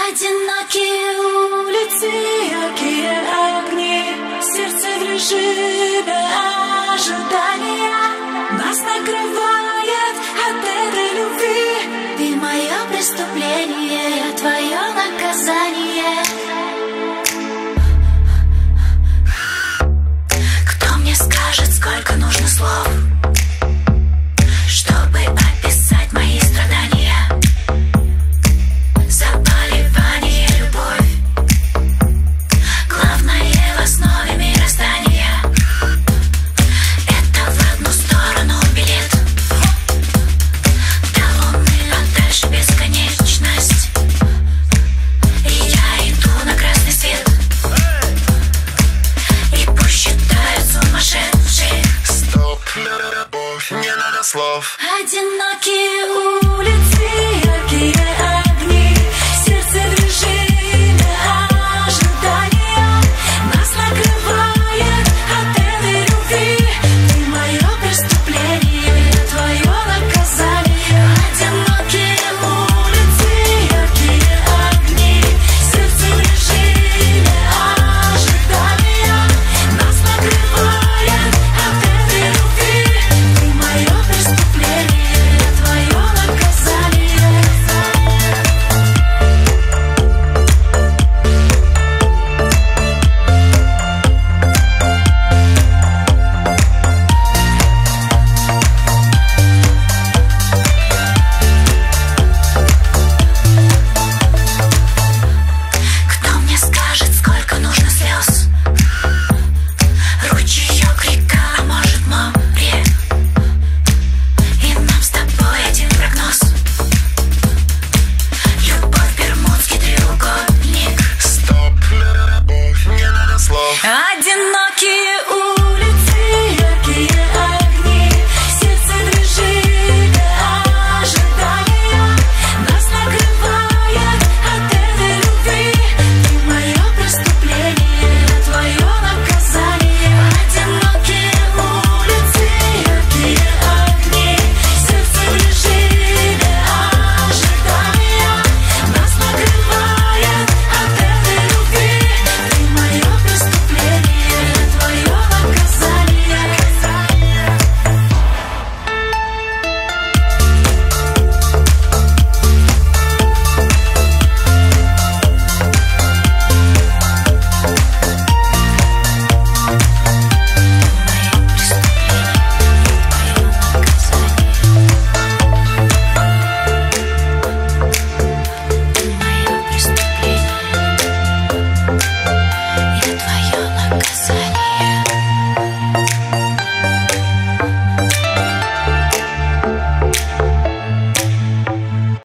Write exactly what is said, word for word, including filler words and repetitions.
Одинокие улицы, яркие огни, сердце в режиме ожидания. Нас накрывает от этой любви. Ты мое преступление, я твое наказание. Кто мне скажет, сколько нужно слов, чтобы описать мои страдания? Заболевание, любовь, главное в основе мироздания. Это в одну сторону билет до луны, а дальше бесконечность. И я иду на красный свет, и пусть считают сумасшедших. Стоп, любовь, не надо слов. Одинокие улицы, яркие огни, сердце в режиме ожидания. Нас накрывает от этой любви. Ты мое преступление, я твое наказание. Одинокие улицы, яркие огни, сердце в режиме ожидания. Нас накрывает от этой любви. Ты мое преступление, я твое наказание. Кто мне скажет, сколько нужно слез? Ручеек, река, а может море. И нам с тобой один прогноз. Любовь, бермудский треугольник. Стоп, любовь, не надо слов.